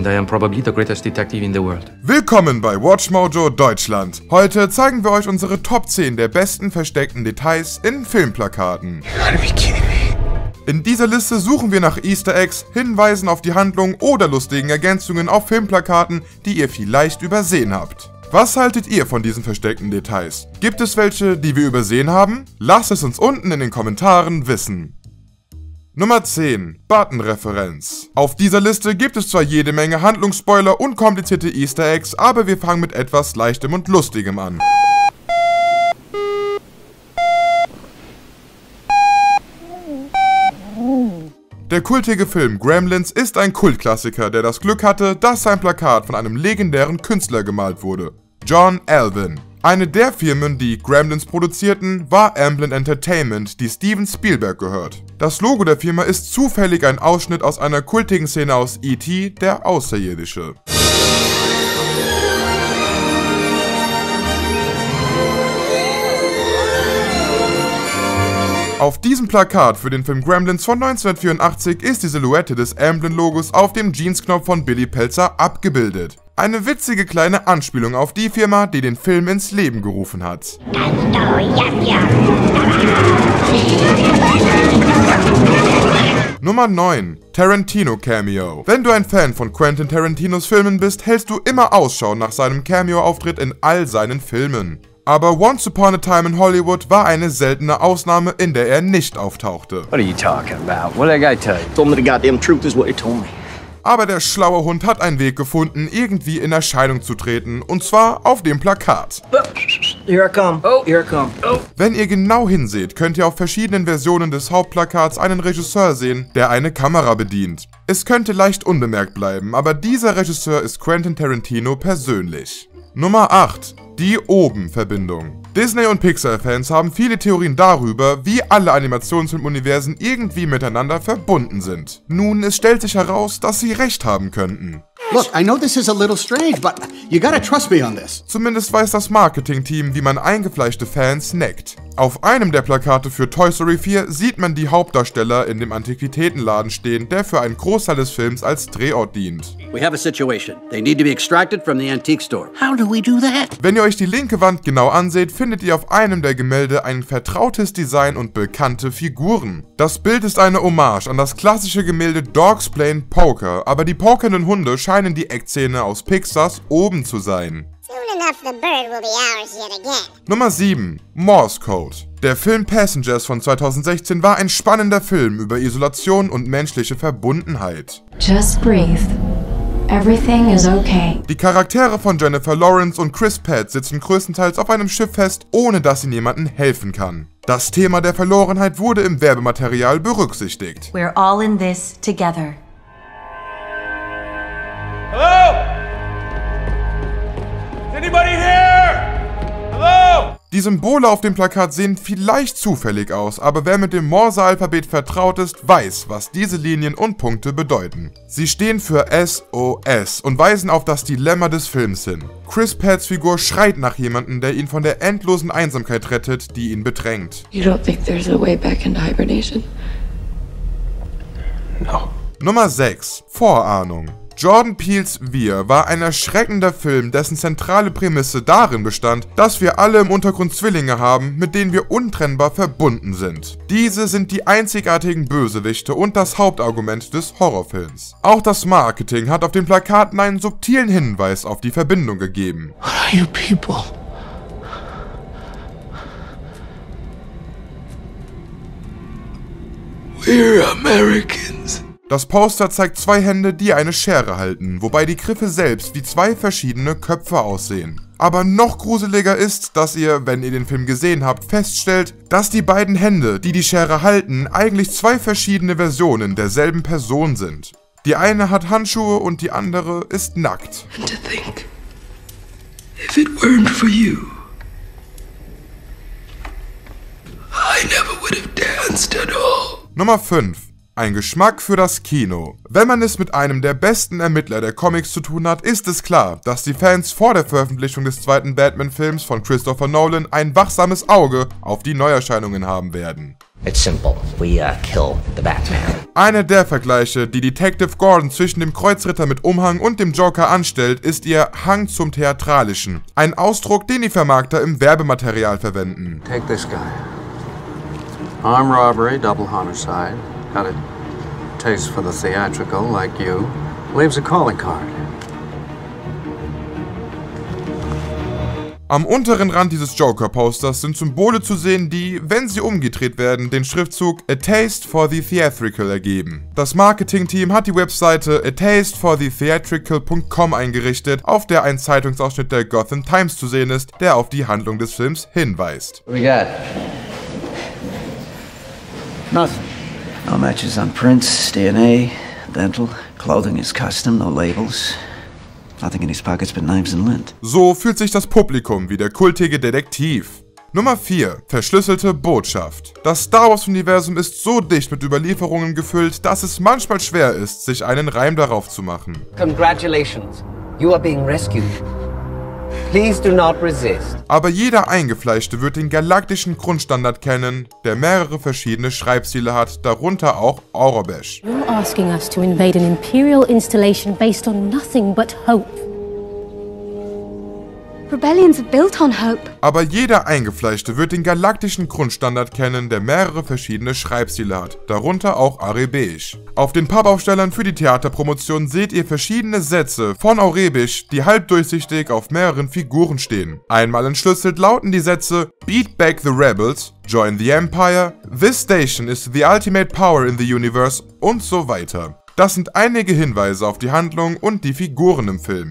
and I am probably the greatest detective in the world. Willkommen bei WatchMojo Deutschland. Heute zeigen wir euch unsere Top 10 der besten versteckten Details in Filmplakaten. You gotta be kidding me. In dieser Liste suchen wir nach Easter Eggs, Hinweisen auf die Handlung oder lustigen Ergänzungen auf Filmplakaten, die ihr vielleicht übersehen habt. Was haltet ihr von diesen versteckten Details? Gibt es welche, die wir übersehen haben? Lasst es uns unten in den Kommentaren wissen. Nummer 10. Button-Referenz. Auf dieser Liste gibt es zwar jede Menge Handlungsspoiler und komplizierte Easter Eggs, aber wir fangen mit etwas Leichtem und Lustigem an. Der kultige Film Gremlins ist ein Kultklassiker, der das Glück hatte, dass sein Plakat von einem legendären Künstler gemalt wurde. John Alvin. Eine der Firmen, die Gremlins produzierten, war Amblin Entertainment, die Steven Spielberg gehört. Das Logo der Firma ist zufällig ein Ausschnitt aus einer kultigen Szene aus E.T., der Außerirdische. Auf diesem Plakat für den Film Gremlins von 1984 ist die Silhouette des Amblin-Logos auf dem Jeansknopf von Billy Peltzer abgebildet. Eine witzige kleine Anspielung auf die Firma, die den Film ins Leben gerufen hat. Nummer 9. Tarantino Cameo. Wenn du ein Fan von Quentin Tarantinos Filmen bist, hältst du immer Ausschau nach seinem Cameo-Auftritt in all seinen Filmen. Aber Once Upon a Time in Hollywood war eine seltene Ausnahme, in der er nicht auftauchte. What are you talking about? What did I tell you? Told me the goddamn truth is what he told me. Aber der schlaue Hund hat einen Weg gefunden, irgendwie in Erscheinung zu treten, und zwar auf dem Plakat. Here I come. Oh, here I come. Oh. Wenn ihr genau hinseht, könnt ihr auf verschiedenen Versionen des Hauptplakats einen Regisseur sehen, der eine Kamera bedient. Es könnte leicht unbemerkt bleiben, aber dieser Regisseur ist Quentin Tarantino persönlich. Nummer 8. Die Oben-Verbindung. Disney- und Pixar-Fans haben viele Theorien darüber, wie alle Animationsfilmuniversen irgendwie miteinander verbunden sind. Nun, es stellt sich heraus, dass sie recht haben könnten. Look, I know this is a little strange, but you gotta trust me on this. Zumindest weiß das Marketing-Team, wie man eingefleischte Fans neckt. Auf einem der Plakate für Toy Story 4 sieht man die Hauptdarsteller in dem Antiquitätenladen stehen, der für einen Großteil des Films als Drehort dient. We have a situation. They need to be extracted from the antique store. How do we do that? Wenn ihr euch die linke Wand genau anseht, findet ihr auf einem der Gemälde ein vertrautes Design und bekannte Figuren. Das Bild ist eine Hommage an das klassische Gemälde Dogs Playing Poker, aber die pokernden Hunde scheinen die Eckzähne aus Pixars Oben zu sein. Nummer 7. Morse Code. Der Film Passengers von 2016 war ein spannender Film über Isolation und menschliche Verbundenheit. Just breathe. Everything is okay. Die Charaktere von Jennifer Lawrence und Chris Pratt sitzen größtenteils auf einem Schiff fest, ohne dass ihnen jemandem helfen kann. Das Thema der Verlorenheit wurde im Werbematerial berücksichtigt. We're all in this together. Hello? Is anybody here? Hello? Die Symbole auf dem Plakat sehen vielleicht zufällig aus, aber wer mit dem Morse-Alphabet vertraut ist, weiß, was diese Linien und Punkte bedeuten. Sie stehen für SOS und weisen auf das Dilemma des Films hin. Chris Pratts Figur schreit nach jemandem, der ihn von der endlosen Einsamkeit rettet, die ihn bedrängt. You don't think there's a way back into hibernation? No. Nummer 6. Vorahnung. Jordan Peels Wir war ein erschreckender Film, dessen zentrale Prämisse darin bestand, dass wir alle im Untergrund Zwillinge haben, mit denen wir untrennbar verbunden sind. Diese sind die einzigartigen Bösewichte und das Hauptargument des Horrorfilms. Auch das Marketing hat auf den Plakaten einen subtilen Hinweis auf die Verbindung gegeben. What are you people? We're Americans. Das Poster zeigt zwei Hände, die eine Schere halten, wobei die Griffe selbst wie zwei verschiedene Köpfe aussehen. Aber noch gruseliger ist, dass ihr, wenn ihr den Film gesehen habt, feststellt, dass die beiden Hände, die die Schere halten, eigentlich zwei verschiedene Versionen derselben Person sind. Die eine hat Handschuhe und die andere ist nackt. And to think, if it weren't for you, I never would have danced at all. Nummer 5. Ein Geschmack für das Kino. Wenn man es mit einem der besten Ermittler der Comics zu tun hat, ist es klar, dass die Fans vor der Veröffentlichung des zweiten Batman-Films von Christopher Nolan ein wachsames Auge auf die Neuerscheinungen haben werden. It's simple. We kill the Batman. Einer der Vergleiche, die Detective Gordon zwischen dem Kreuzritter mit Umhang und dem Joker anstellt, ist ihr Hang zum Theatralischen. Ein Ausdruck, den die Vermarkter im Werbematerial verwenden. Take this guy. Armed robbery, double homicide. Got a taste for the theatrical, like you. Leaves a calling card. Am unteren Rand dieses Joker-Posters sind Symbole zu sehen, die, wenn sie umgedreht werden, den Schriftzug A Taste for the Theatrical ergeben. Das Marketingteam hat die Webseite atasteforthetheatrical.com eingerichtet, auf der ein Zeitungsausschnitt der Gotham Times zu sehen ist, der auf die Handlung des Films hinweist. What we got? Nothing. No matches on prints, DNA, dental, clothing is custom, no labels. Nothing in his pockets but knives and lint. So fühlt sich das Publikum wie der kultige Detektiv. Nummer 4. Verschlüsselte Botschaft. Das Star Wars-Universum ist so dicht mit Überlieferungen gefüllt, dass es manchmal schwer ist, sich einen Reim darauf zu machen. Congratulations, you are being rescued. Please do not resist. Aber jeder Eingefleischte wird den galaktischen Grundstandard kennen, der mehrere verschiedene Schreibstile hat, darunter auch Aurebesh. You're asking us to invade an imperial installation based on nothing but hope. Rebellions are built on hope. Aber jeder Eingefleischte wird den galaktischen Grundstandard kennen, der mehrere verschiedene Schreibstile hat, darunter auch Aurebesh. Auf den Pappaufstellern für die Theaterpromotion seht ihr verschiedene Sätze von Aurebesh, die halbdurchsichtig auf mehreren Figuren stehen. Einmal entschlüsselt lauten die Sätze Beat back the rebels, join the empire, this station is the ultimate power in the universe und so weiter. Das sind einige Hinweise auf die Handlung und die Figuren im Film.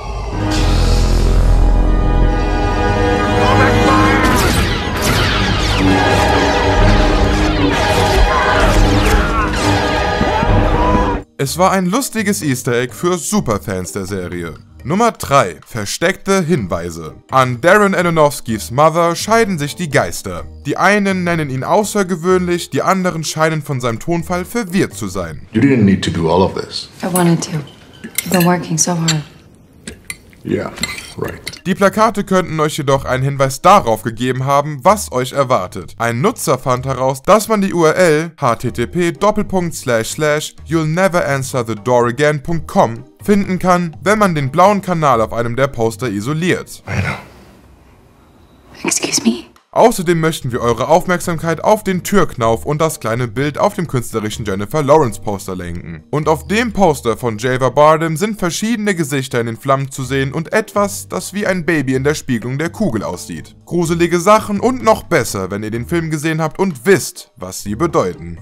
Es war ein lustiges Easter Egg für Superfans der Serie. Nummer 3. Versteckte Hinweise. An Darren Aronofskys Mother scheiden sich die Geister. Die einen nennen ihn außergewöhnlich, die anderen scheinen von seinem Tonfall verwirrt zu sein. You didn't need to do all of this. I wanted to. You've been working so hard. Yeah, right. Die Plakate könnten euch jedoch einen Hinweis darauf gegeben haben, was euch erwartet. Ein Nutzer fand heraus, dass man die URL http://you'llneveranswerthedooragain.com finden kann, wenn man den blauen Kanal auf einem der Poster isoliert. I know. Excuse me? Außerdem möchten wir eure Aufmerksamkeit auf den Türknauf und das kleine Bild auf dem künstlerischen Jennifer Lawrence Poster lenken. Und auf dem Poster von Java Bardem sind verschiedene Gesichter in den Flammen zu sehen und etwas, das wie ein Baby in der Spiegelung der Kugel aussieht. Gruselige Sachen und noch besser, wenn ihr den Film gesehen habt und wisst, was sie bedeuten.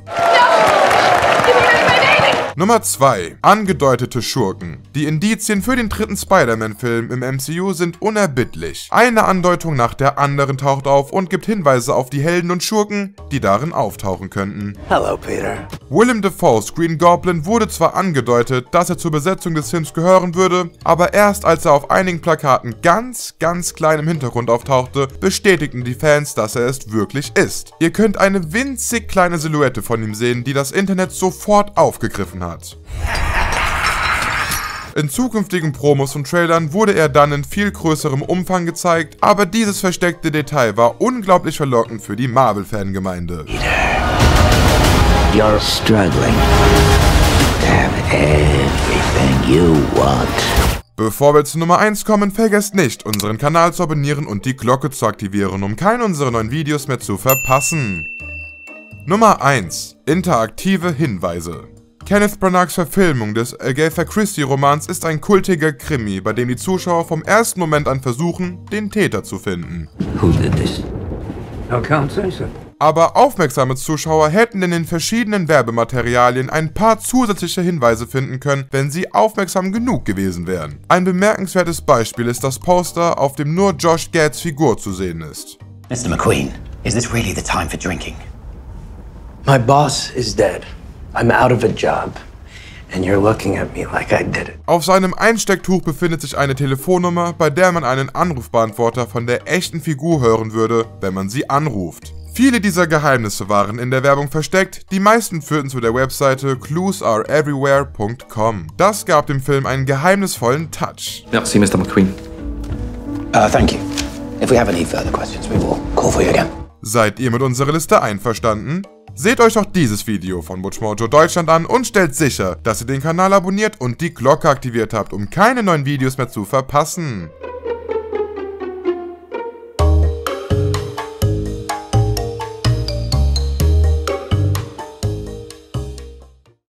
Nummer 2. Angedeutete Schurken. Die Indizien für den dritten Spider-Man-Film im MCU sind unerbittlich. Eine Andeutung nach der anderen taucht auf und gibt Hinweise auf die Helden und Schurken, die darin auftauchen könnten. Hello, Peter. Willem Dafoe's Green Goblin wurde zwar angedeutet, dass er zur Besetzung des Films gehören würde, aber erst als er auf einigen Plakaten ganz klein im Hintergrund auftauchte, bestätigten die Fans, dass er es wirklich ist. Ihr könnt eine winzig kleine Silhouette von ihm sehen, die das Internet sofort aufgegriffen hat. In zukünftigen Promos und Trailern wurde er dann in viel größerem Umfang gezeigt, aber dieses versteckte Detail war unglaublich verlockend für die Marvel-Fangemeinde. You're struggling to have everything you want. Bevor wir zu Nummer 1 kommen, vergesst nicht, unseren Kanal zu abonnieren und die Glocke zu aktivieren, um keine unserer neuen Videos mehr zu verpassen. Nummer 1. Interaktive Hinweise. Kenneth Branaghs Verfilmung des Agatha Christie-Romans ist ein kultiger Krimi, bei dem die Zuschauer vom ersten Moment an versuchen, den Täter zu finden. Who did this? I can't say so. Aber aufmerksame Zuschauer hätten in den verschiedenen Werbematerialien ein paar zusätzliche Hinweise finden können, wenn sie aufmerksam genug gewesen wären. Ein bemerkenswertes Beispiel ist das Poster, auf dem nur Josh Gads Figur zu sehen ist. Mr. McQueen, is this really the time for drinking? My boss is dead. I'm out of a job. And you're looking at me like I did it. Auf seinem Einstecktuch befindet sich eine Telefonnummer, bei der man einen Anrufbeantworter von der echten Figur hören würde, wenn man sie anruft. Viele dieser Geheimnisse waren in der Werbung versteckt, die meisten führten zu der Webseite cluesareeverywhere.com. Das gab dem Film einen geheimnisvollen Touch. Merci, Mr. McQueen. Thank you. If we have any further questions, we will call for you again. Seid ihr mit unserer Liste einverstanden? Seht euch auch dieses Video von WatchMojo Deutschland an und stellt sicher, dass ihr den Kanal abonniert und die Glocke aktiviert habt, um keine neuen Videos mehr zu verpassen.